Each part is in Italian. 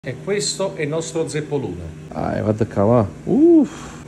E questo è il nostro zeppolone. Guarda qua, va. Uff.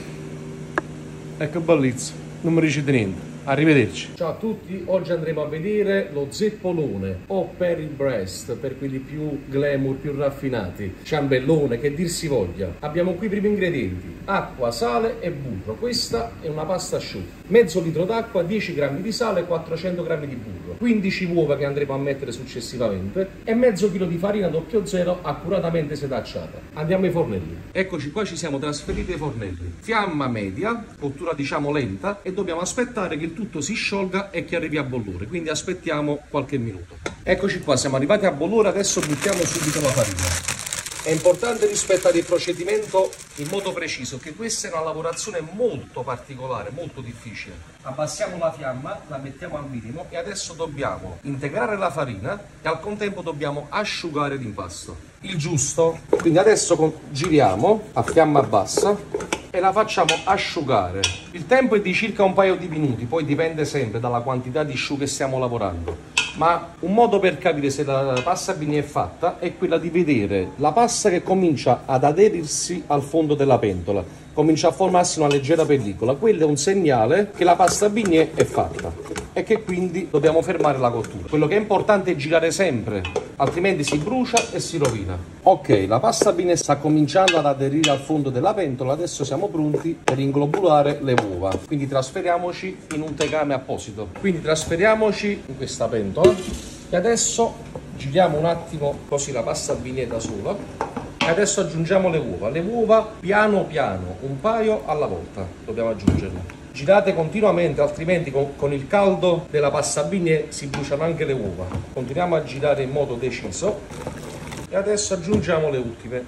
E che bellezza, non mi dicete niente. Arrivederci. Ciao a tutti, oggi andremo a vedere lo zeppolone o per il breast, per quelli più glamour, più raffinati. Ciambellone, che dir si voglia. Abbiamo qui i primi ingredienti: acqua, sale e burro. Questa è una pasta asciutta. Mezzo litro d'acqua, 10 grammi di sale, 400 grammi di burro, 15 uova che andremo a mettere successivamente e mezzo chilo di farina 00 accuratamente setacciata. Andiamo ai fornelli. Eccoci qua, ci siamo trasferiti ai fornelli. Fiamma media, cottura diciamo lenta, e dobbiamo aspettare che il tutto si sciolga e che arrivi a bollore, quindi aspettiamo qualche minuto. Eccoci qua, siamo arrivati a bollore, adesso buttiamo subito la farina. È importante rispettare il procedimento in modo preciso, che questa è una lavorazione molto particolare, molto difficile. Abbassiamo la fiamma, la mettiamo al minimo e adesso dobbiamo integrare la farina e al contempo dobbiamo asciugare l'impasto. Il giusto. Quindi adesso giriamo a fiamma bassa e la facciamo asciugare. Il tempo è di circa un paio di minuti, poi dipende sempre dalla quantità di sciù che stiamo lavorando. Ma un modo per capire se la pasta bini è fatta è quella di vedere la pasta che comincia ad aderirsi al fondo della pentola, comincia a formarsi una leggera pellicola. Quello è un segnale che la pasta bignè è fatta e che quindi dobbiamo fermare la cottura. Quello che è importante è girare sempre, altrimenti si brucia e si rovina. Ok, la pasta bignè sta cominciando ad aderire al fondo della pentola, adesso siamo pronti per inglobulare le uova. Quindi trasferiamoci in un tegame apposito. Quindi trasferiamoci in questa pentola e adesso giriamo un attimo così la pasta bignè da sola. E adesso aggiungiamo le uova piano piano, un paio alla volta dobbiamo aggiungerle. Girate continuamente, altrimenti con il caldo della pasta bignè si bruciano anche le uova. Continuiamo a girare in modo deciso e adesso aggiungiamo le ultime.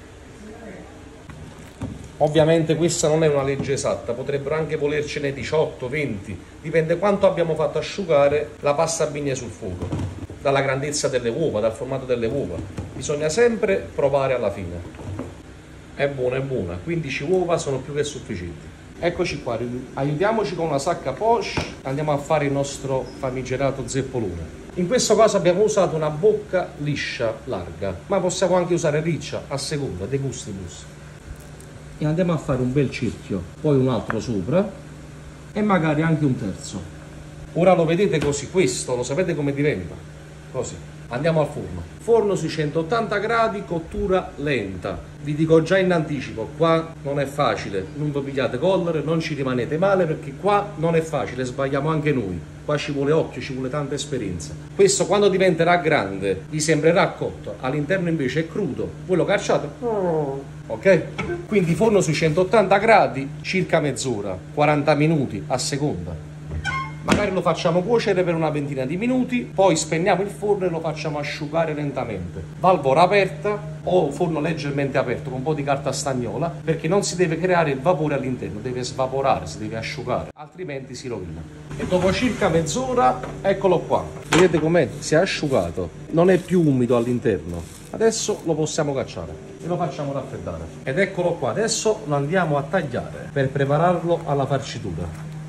Ovviamente questa non è una legge esatta, potrebbero anche volercene 18, 20, dipende quanto abbiamo fatto asciugare la pasta bignè sul fuoco, dalla grandezza delle uova, dal formato delle uova. Bisogna sempre provare alla fine. È buona, 15 uova sono più che sufficienti. Eccoci qua, aiutiamoci con una sacca poche, andiamo a fare il nostro famigerato zeppolone. In questo caso abbiamo usato una bocca liscia, larga, ma possiamo anche usare riccia, a seconda dei gustibus. E andiamo a fare un bel cerchio, poi un altro sopra e magari anche un terzo. Ora lo vedete così, questo lo sapete come diventa? Così. Andiamo al forno. Forno sui 180 gradi, cottura lenta. Vi dico già in anticipo, qua non è facile, non vi pigliate collere, non ci rimanete male perché qua non è facile, sbagliamo anche noi. Qua ci vuole occhio, ci vuole tanta esperienza. Questo quando diventerà grande vi sembrerà cotto, all'interno invece è crudo. Voi lo cacciate? Ok? Quindi forno sui 180 gradi, circa mezz'ora, 40 minuti a seconda. Magari lo facciamo cuocere per una ventina di minuti, poi spegniamo il forno e lo facciamo asciugare lentamente. Valvola aperta o forno leggermente aperto con un po' di carta stagnola, perché non si deve creare il vapore all'interno, deve svaporare, si deve asciugare, altrimenti si rovina. E dopo circa mezz'ora, eccolo qua. Vedete com'è? Si è asciugato, non è più umido all'interno. Adesso lo possiamo cacciare e lo facciamo raffreddare. Ed eccolo qua, adesso lo andiamo a tagliare per prepararlo alla farcitura.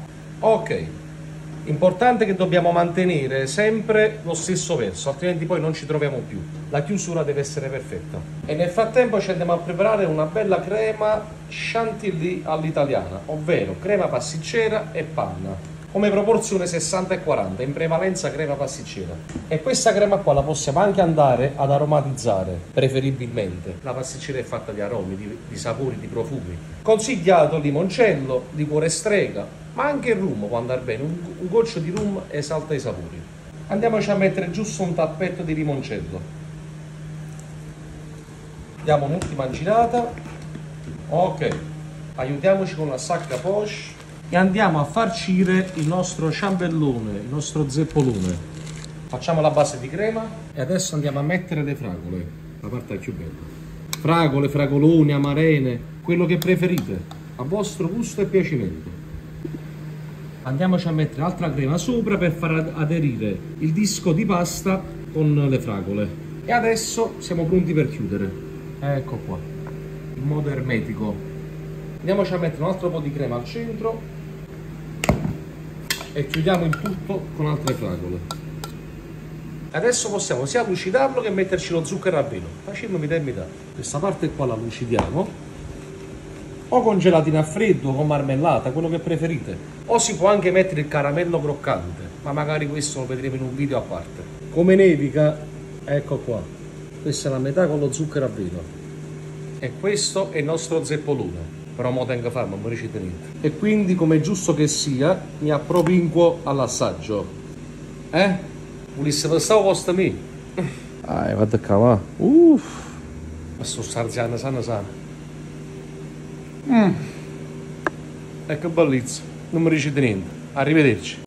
Ok. Importante che dobbiamo mantenere sempre lo stesso verso, altrimenti poi non ci troviamo più. La chiusura deve essere perfetta. E nel frattempo ci andiamo a preparare una bella crema chantilly all'italiana, ovvero crema pasticcera e panna. Come proporzione 60 e 40, in prevalenza crema pasticcera. E questa crema qua la possiamo anche andare ad aromatizzare, preferibilmente. La pasticcera è fatta di aromi, di sapori, di profumi. Consigliato limoncello, liquore strega, ma anche il rum può andare bene, un goccio di rum esalta i sapori. Andiamoci a mettere giusto un tappetto di limoncello. Diamo un'ultima girata. Ok, aiutiamoci con la sacca poche e andiamo a farcire il nostro ciambellone, il nostro zeppolone. Facciamo la base di crema e adesso andiamo a mettere le fragole, la parte più bella. Fragole, fragoloni, amarene, quello che preferite, a vostro gusto e piacimento. Andiamoci a mettere altra crema sopra per far aderire il disco di pasta con le fragole. E adesso siamo pronti per chiudere. Ecco qua, in modo ermetico. Andiamoci a mettere un altro po' di crema al centro e chiudiamo il tutto con altre fragole. Adesso possiamo sia lucidarlo che metterci lo zucchero a velo. Facciamo metà e metà. Questa parte qua la lucidiamo. O con gelatina a freddo, o con marmellata, quello che preferite. O si può anche mettere il caramello croccante, ma magari questo lo vedremo in un video a parte. Come nevica, ecco qua. Questa è la metà con lo zucchero a velo. E questo è il nostro zeppolone. Però mo tengo fare, non mi riuscite niente. E quindi, come è giusto che sia, mi appropinquo all'assaggio. Volesse passare a posto me? Guarda qua, va. Ma sto sarziano sana. E che bellezza, non mi riuscite niente. Arrivederci.